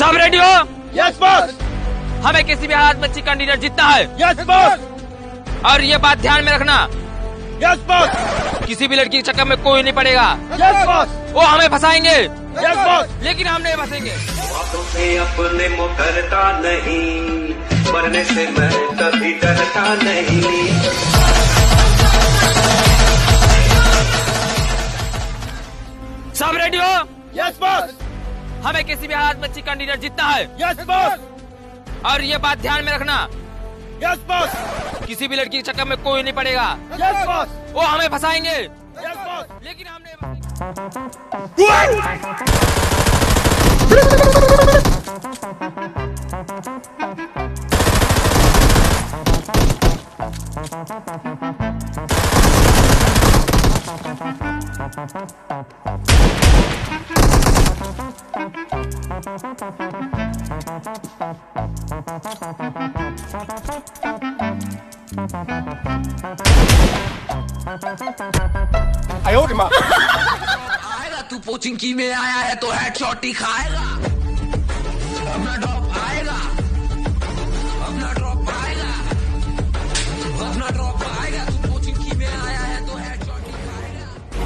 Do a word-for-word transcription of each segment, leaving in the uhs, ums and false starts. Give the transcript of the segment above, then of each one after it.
सब रेडी हो? Yes boss. हमें किसी भी हालत में चिकन डिनर जीतना है। Yes boss. और ये बात ध्यान में रखना, यस बॉस। किसी भी लड़की के चक्कर में कोई नहीं पड़ेगा। Yes boss. वो हमें फंसाएंगे। Yes boss. लेकिन हम नहीं फंसेंगे। बातों से अपने मुकरता नहीं, मरने से मैं कभी डरता नहीं। सब रेडी हो? Yes boss. हमें किसी भी हालत में चिकन डिनर जीतना है। Yes boss. और ये बात ध्यान में रखना, यस बॉस। किसी भी लड़की के चक्कर में कोई नहीं पड़ेगा। Yes boss. वो हमें फंसाएंगे। Yes boss. लेकिन हम नहीं फंसेंगे। आयो रे माँ। आएगा तू कोचिंग की में आया है तो हेडशॉट ही खाएगा। अपना ड्रॉप आएगा, अपना ड्रॉप आएगा, अपना ड्रॉप आएगा। तू कोचिंग की में आया है तो हेडशॉट ही खाएगा।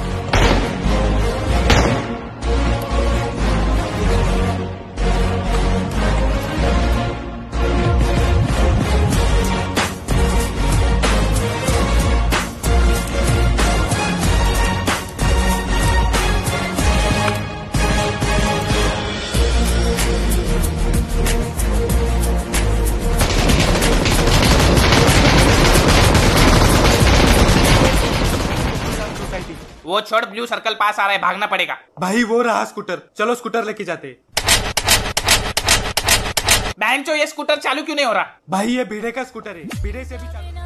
वो छोड़, ब्लू सर्कल पास आ रहा है, भागना पड़ेगा। भाई वो रहा स्कूटर, चलो स्कूटर लेके जाते। बैंचो ये स्कूटर चालू क्यों नहीं हो रहा? भाई ये भीड़े का स्कूटर है, भीड़े से भी चालू।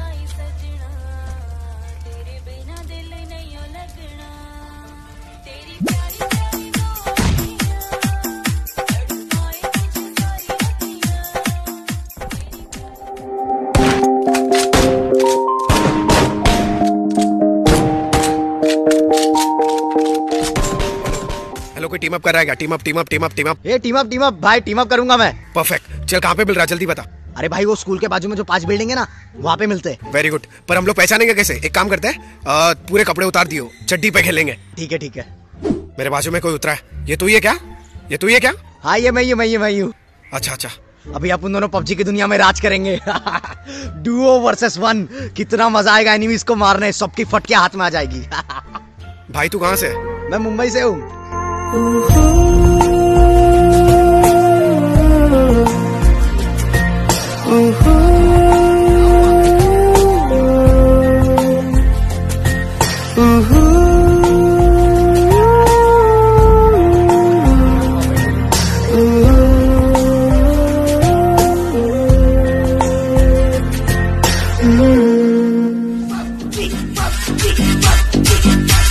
हेलो, कोई टीम अप कर रहा है क्या? Team up team up team up team up ये टीम अप टीम अप भाई, टीम अप करूंगा मैं। परफेक्ट। चल कहाँ पे मिल रहा है, जल्दी बता। अरे भाई वो स्कूल के बाजू में जो पांच बिल्डिंग है ना, वहाँ पे मिलते हैं। Very good. पर हम लोग पहचानेंगे कैसे? एक काम करते हैं, आ, पूरे कपड़े उतार दियो, चड्डी पे खेलेंगे। ठीक है ठीक है। मेरे बाजू में कोई उतरा है। ये तू ही है क्या? ये तू ही है क्या? हाँ ये मैं ही मैं ही मैं ही हूँ। अच्छा अच्छा। अभी अपन दोनों पबजी की दुनिया में राज करेंगे। डुओ वर्सेस वन, कितना मजा आएगा एनिमीज को मारने, सबकी फटके हाथ में आ जाएगी। भाई तू कहाँ से? मैं मुंबई से हूँ।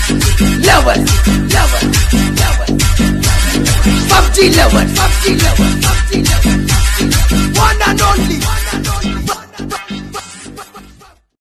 Lover, lover, lover, pubg lover, pubg lover.